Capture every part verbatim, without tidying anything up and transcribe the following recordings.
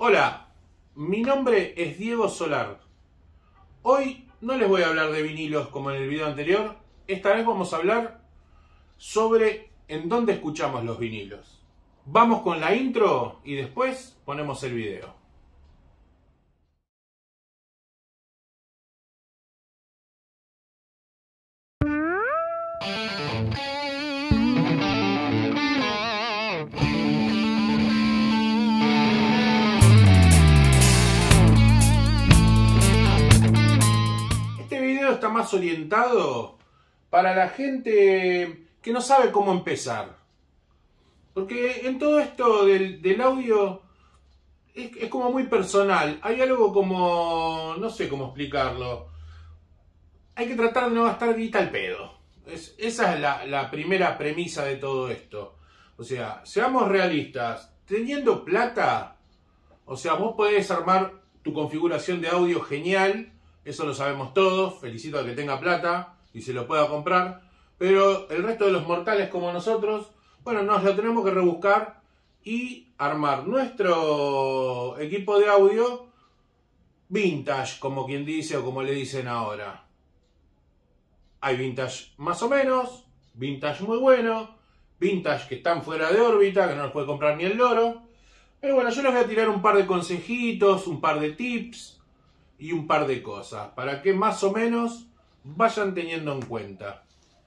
Hola, mi nombre es Diego Solar. Hoy no les voy a hablar de vinilos como en el video anterior. Esta vez vamos a hablar sobre en dónde escuchamos los vinilos. Vamos con la intro y después ponemos el video. Está más orientado para la gente que no sabe cómo empezar, porque en todo esto del, del audio es, es como muy personal. Hay algo como, no sé cómo explicarlo, hay que tratar de no gastar guita al pedo. Es, esa es la, la primera premisa de todo esto. O sea, seamos realistas, teniendo plata, o sea, vos podés armar tu configuración de audio genial. Eso lo sabemos todos, felicito al que tenga plata y se lo pueda comprar, pero el resto de los mortales como nosotros, bueno, nos lo tenemos que rebuscar y armar nuestro equipo de audio vintage, como quien dice o como le dicen ahora. Hay vintage más o menos, vintage muy bueno, vintage que están fuera de órbita, que no los puede comprar ni el loro, pero bueno, yo les voy a tirar un par de consejitos, un par de tips y un par de cosas, para que más o menos vayan teniendo en cuenta.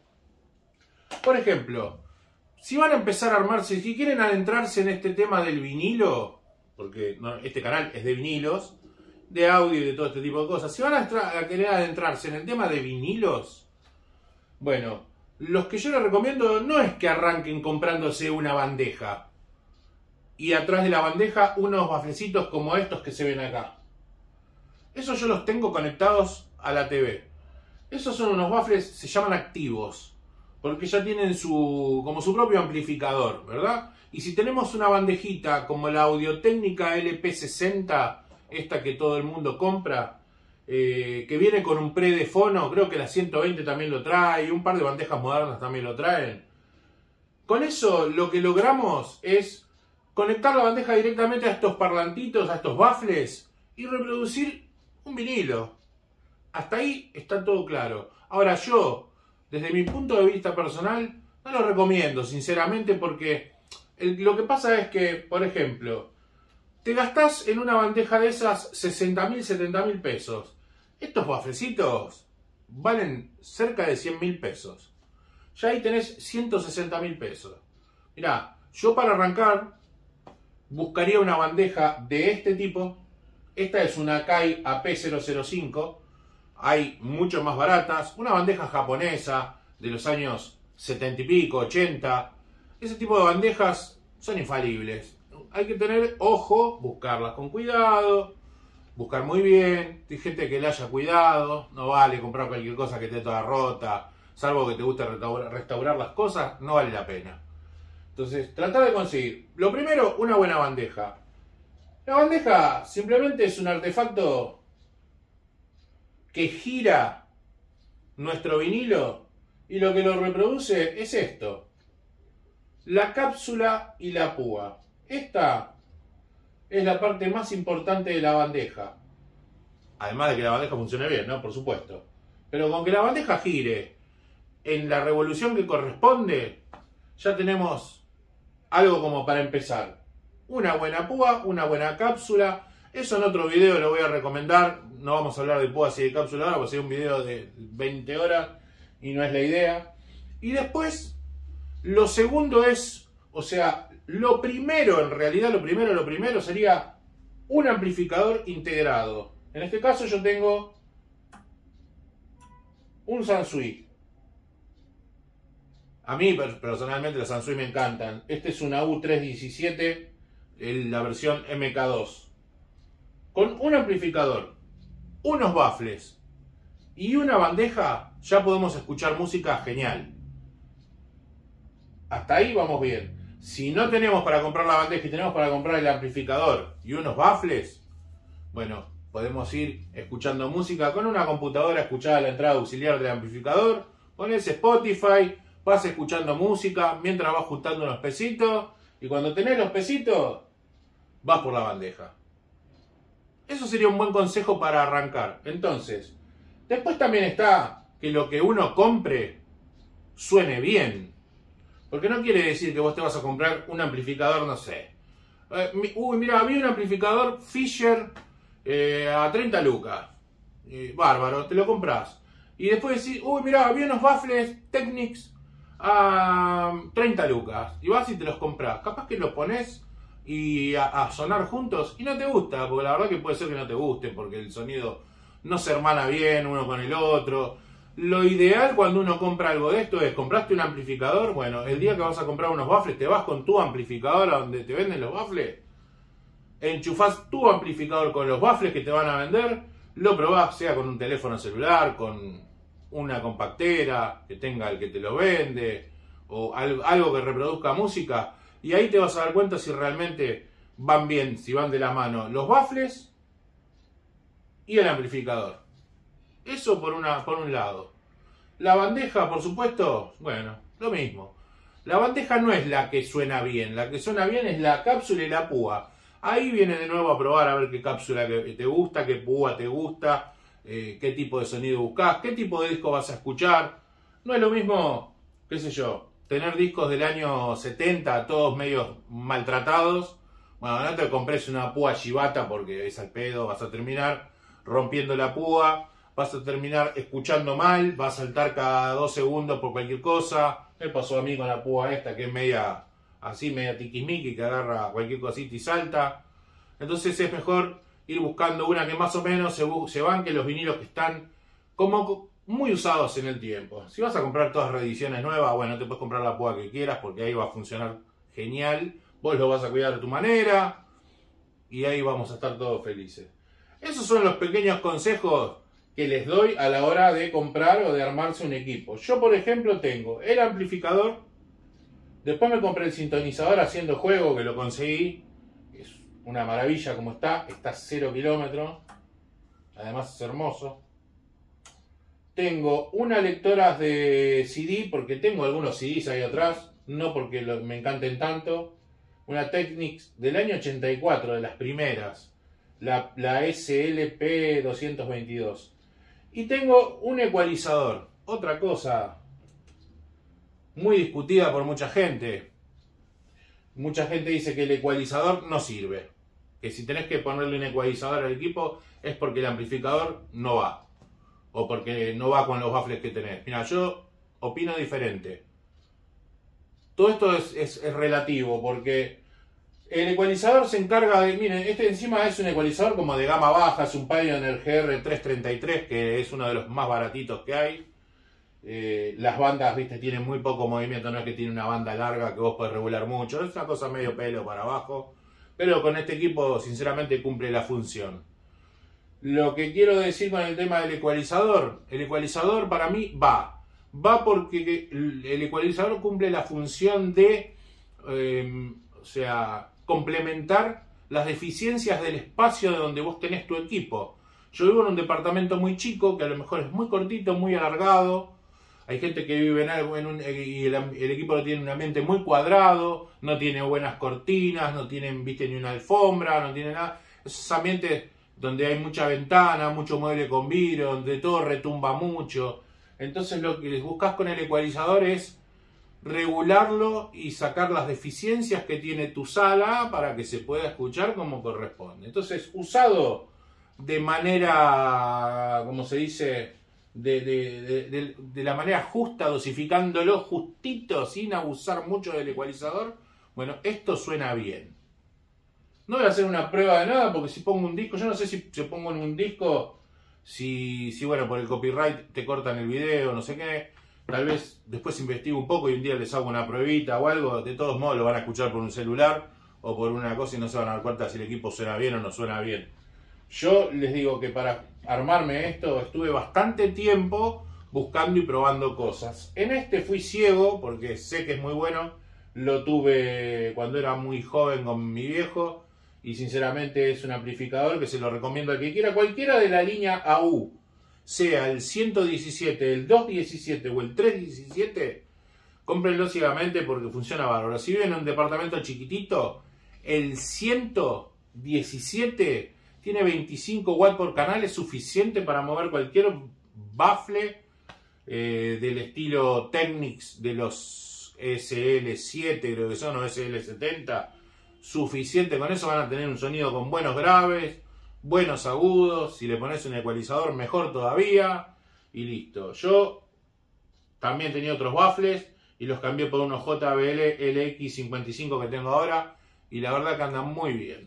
Por ejemplo, si van a empezar a armarse, si quieren adentrarse en este tema del vinilo, porque no, este canal es de vinilos, de audio y de todo este tipo de cosas, si van a, a querer adentrarse en el tema de vinilos, bueno, los que yo les recomiendo no es que arranquen comprándose una bandeja y atrás de la bandeja unos baflecitos como estos que se ven acá. Esos yo los tengo conectados a la T V. Esos son unos baffles, se llaman activos, porque ya tienen su como su propio amplificador, ¿verdad? Y si tenemos una bandejita como la Audio-Técnica L P sesenta, esta que todo el mundo compra, eh, que viene con un pre de fono, creo que la ciento veinte también lo trae, y un par de bandejas modernas también lo traen. Con eso lo que logramos es conectar la bandeja directamente a estos parlantitos, a estos baffles, y reproducir un vinilo. Hasta ahí está todo claro. Ahora yo, desde mi punto de vista personal, no lo recomiendo, sinceramente, porque el, lo que pasa es que, por ejemplo, te gastás en una bandeja de esas sesenta mil, setenta mil pesos. Estos baflecitos valen cerca de cien mil pesos. Ya ahí tenés ciento sesenta mil pesos. Mirá, yo para arrancar buscaría una bandeja de este tipo. Esta es una Akai A P cero cero cinco, hay mucho más baratas, una bandeja japonesa de los años setenta y pico, ochenta, ese tipo de bandejas son infalibles. Hay que tener ojo, buscarlas con cuidado, buscar muy bien, hay gente que le haya cuidado, no vale comprar cualquier cosa que esté toda rota, salvo que te guste restaurar, restaurar las cosas, no vale la pena. Entonces, tratar de conseguir, lo primero, una buena bandeja. La bandeja simplemente es un artefacto que gira nuestro vinilo y lo que lo reproduce es esto. La cápsula y la púa. Esta es la parte más importante de la bandeja. Además de que la bandeja funcione bien, ¿no? Por supuesto. Pero con que la bandeja gire en la revolución que corresponde, ya tenemos algo como para empezar. Una buena púa, una buena cápsula. Eso en otro video lo voy a recomendar. No vamos a hablar de púas y de cápsula ahora, porque sería un video de veinte horas y no es la idea. Y después, lo segundo es, o sea, lo primero, en realidad lo primero, lo primero sería un amplificador integrado. En este caso yo tengo un Sansui. A mí personalmente los Sansui me encantan. Este es una U trescientos diecisiete. La versión M K dos, con un amplificador, unos baffles y una bandeja, ya podemos escuchar música genial. Hasta ahí vamos bien. Si no tenemos para comprar la bandeja y tenemos para comprar el amplificador y unos baffles, bueno, podemos ir escuchando música con una computadora, escuchar la entrada auxiliar del amplificador, pones Spotify, vas escuchando música mientras vas juntando unos pesitos, y cuando tenés los pesitos, vas por la bandeja. eso sería un buen consejo para arrancar. Entonces, después también está que lo que uno compre suene bien. Porque no quiere decir que vos te vas a comprar un amplificador, no sé. Eh, uy, mira, había un amplificador Fisher eh, a treinta lucas. Eh, bárbaro, te lo compras. Y después decís, uy, mira, había unos baffles Technics a treinta lucas. Y vas y te los compras. Capaz que los pones y a, a sonar juntos y no te gusta. Porque la verdad que puede ser que no te guste. Porque el sonido no se hermana bien uno con el otro. Lo ideal cuando uno compra algo de esto es, compraste un amplificador, bueno, el día que vas a comprar unos baffles, te vas con tu amplificador a donde te venden los baffles, enchufás tu amplificador con los baffles que te van a vender, lo probás, sea con un teléfono celular, con una compactera que tenga el que te lo vende, o algo que reproduzca música, y ahí te vas a dar cuenta si realmente van bien, si van de la mano los baffles y el amplificador. Eso por, una, por un lado. La bandeja, por supuesto, bueno, lo mismo. La bandeja no es la que suena bien. La que suena bien es la cápsula y la púa. Ahí viene de nuevo a probar a ver qué cápsula te gusta, qué púa te gusta, eh, qué tipo de sonido buscas, qué tipo de disco vas a escuchar. No es lo mismo, qué sé yo, tener discos del año setenta, todos medios maltratados. Bueno, no te compres una púa Shibata porque es al pedo, vas a terminar rompiendo la púa. Vas a terminar escuchando mal, vas a saltar cada dos segundos por cualquier cosa. Me pasó a mí con la púa esta que es media así, media tiquismiqui, que agarra cualquier cosita y salta. Entonces es mejor ir buscando una que más o menos se, se banque los vinilos que están como muy usados en el tiempo. Si vas a comprar todas reediciones nuevas, bueno, te puedes comprar la púa que quieras porque ahí va a funcionar genial. Vos lo vas a cuidar de tu manera y ahí vamos a estar todos felices. Esos son los pequeños consejos que les doy a la hora de comprar o de armarse un equipo. Yo, por ejemplo, tengo el amplificador, después me compré el sintonizador haciendo juego, que lo conseguí, es una maravilla como está, está a cero kilómetros, además es hermoso. Tengo unas lectoras de C D, porque tengo algunos C Ds ahí atrás, no porque lo, me encanten tanto. Una Technics del año ochenta y cuatro, de las primeras, la, la S L P doscientos veintidós. Y tengo un ecualizador, otra cosa muy discutida por mucha gente. Mucha gente dice que el ecualizador no sirve. Que si tenés que ponerle un ecualizador al equipo es porque el amplificador no va. O porque no va con los baffles que tenés. Mira, yo opino diferente. Todo esto es, es, es relativo porque el ecualizador se encarga de... Miren, este encima es un ecualizador como de gama baja, es un Pioneer G R trescientos treinta y tres, que es uno de los más baratitos que hay. Eh, las bandas, viste, tienen muy poco movimiento, no es que tiene una banda larga que vos podés regular mucho, es una cosa medio pelo para abajo. Pero con este equipo, sinceramente, cumple la función. Lo que quiero decir con el tema del ecualizador, el ecualizador para mí va. Va porque el ecualizador cumple la función de... Eh, o sea... complementar las deficiencias del espacio de donde vos tenés tu equipo. Yo vivo en un departamento muy chico, que a lo mejor es muy cortito, muy alargado. Hay gente que vive en algo en un, y el, el equipo lo tiene un ambiente muy cuadrado, no tiene buenas cortinas, no tienen, viste, ni una alfombra, no tiene nada. Esos ambientes donde hay mucha ventana, mucho mueble con vidrio, donde todo retumba mucho. Entonces lo que buscas con el ecualizador es regularlo y sacar las deficiencias que tiene tu sala para que se pueda escuchar como corresponde. Entonces, usado de manera, como se dice, de, de, de, de, de la manera justa, dosificándolo justito, sin abusar mucho del ecualizador, bueno, esto suena bien. No voy a hacer una prueba de nada, porque si pongo un disco, yo no sé si se pongo en un disco, si, si bueno, por el copyright te cortan el video, no sé qué. Tal vez después investigo un poco y un día les hago una pruebita o algo. De todos modos lo van a escuchar por un celular o por una cosa y no se van a dar cuenta si el equipo suena bien o no suena bien. Yo les digo que para armarme esto estuve bastante tiempo buscando y probando cosas. En este fui ciego porque sé que es muy bueno. Lo tuve cuando era muy joven con mi viejo y sinceramente es un amplificador que se lo recomiendo al que quiera. Cualquiera de la línea A U, sea el ciento diecisiete, el doscientos diecisiete o el trescientos diecisiete, cómprenlo ciegamente porque funciona bárbaro. Si viven en un departamento chiquitito, el ciento diecisiete tiene veinticinco watts por canal, es suficiente para mover cualquier bafle eh, del estilo Technics de los S L siete, creo que son, o S L setenta. Suficiente con eso, van a tener un sonido con buenos graves, buenos agudos. Si le pones un ecualizador, mejor todavía. Y listo. Yo también tenía otros baffles y los cambié por unos J B L L X cincuenta y cinco que tengo ahora. Y la verdad que andan muy bien.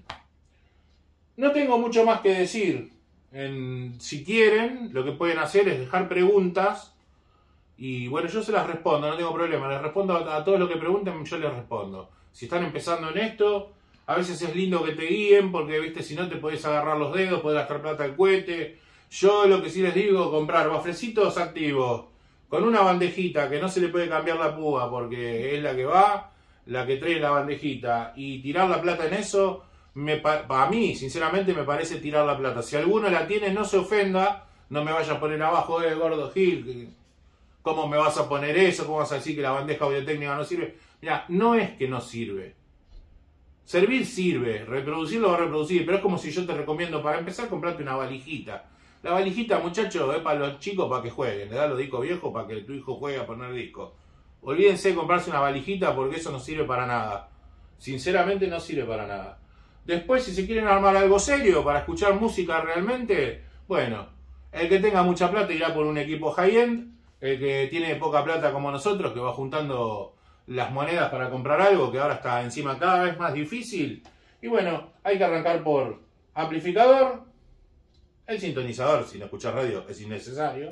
No tengo mucho más que decir. En, si quieren, lo que pueden hacer es dejar preguntas. Y bueno, yo se las respondo, no tengo problema. Les respondo a, a todos los que pregunten, yo les respondo. Si están empezando en esto, a veces es lindo que te guíen, porque viste, si no te podés agarrar los dedos, podés gastar plata al cohete. Yo lo que sí les digo, comprar baflecitos activos con una bandejita que no se le puede cambiar la púa porque es la que va, la que trae la bandejita, y tirar la plata en eso, me, para mí, sinceramente, me parece tirar la plata. Si alguno la tiene, no se ofenda, no me vaya a poner abajo, eh, gordo Gil, ¿cómo me vas a poner eso? ¿Cómo vas a decir que la bandeja audiotécnica no sirve? Mira, no es que no sirve. Servir sirve, reproducirlo va a reproducir, pero es como si yo te recomiendo, para empezar, comprarte una valijita. La valijita, muchachos, es para los chicos para que jueguen. Le das los discos viejos para que tu hijo juegue a poner discos. Olvídense de comprarse una valijita porque eso no sirve para nada. Sinceramente no sirve para nada. Después, si se quieren armar algo serio para escuchar música realmente, bueno, el que tenga mucha plata irá por un equipo high-end. El que tiene poca plata como nosotros, que va juntando las monedas para comprar algo, que ahora está encima cada vez más difícil. Y bueno, hay que arrancar por amplificador. El sintonizador, si no escuchas radio, es innecesario.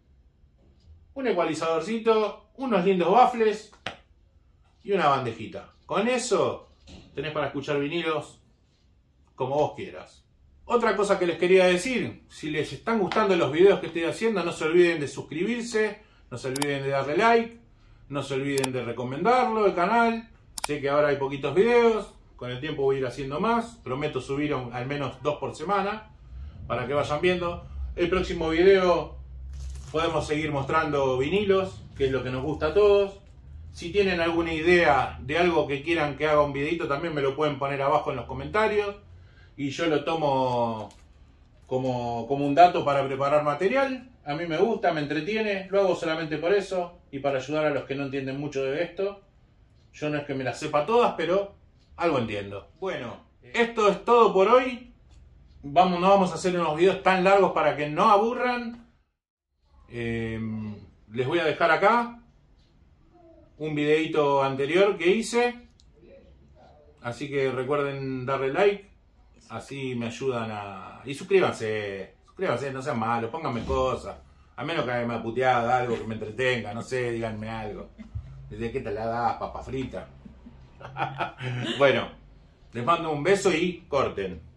Un ecualizadorcito, unos lindos baffles y una bandejita. Con eso tenés para escuchar vinilos como vos quieras. Otra cosa que les quería decir, si les están gustando los videos que estoy haciendo, no se olviden de suscribirse, no se olviden de darle like, no se olviden de recomendarlo, el canal. Sé que ahora hay poquitos videos, con el tiempo voy a ir haciendo más, prometo subir al menos dos por semana, para que vayan viendo. El próximo video podemos seguir mostrando vinilos, que es lo que nos gusta a todos. Si tienen alguna idea de algo que quieran que haga un videito, también me lo pueden poner abajo en los comentarios. Y yo lo tomo como, como un dato para preparar material. A mí me gusta, me entretiene, lo hago solamente por eso y para ayudar a los que no entienden mucho de esto. Yo no es que me las sepa todas, pero algo entiendo. Bueno, esto es todo por hoy. Vamos, no vamos a hacer unos videos tan largos para que no aburran. Eh, les voy a dejar acá un videito anterior que hice. Así que recuerden darle like. Así me ayudan a... Y suscríbanse. Suscríbanse, no sean malos. Pónganme cosas. A menos que me puteada algo que me entretenga. No sé, díganme algo. ¿De qué te la das, papa frita? Bueno, les mando un beso y corten.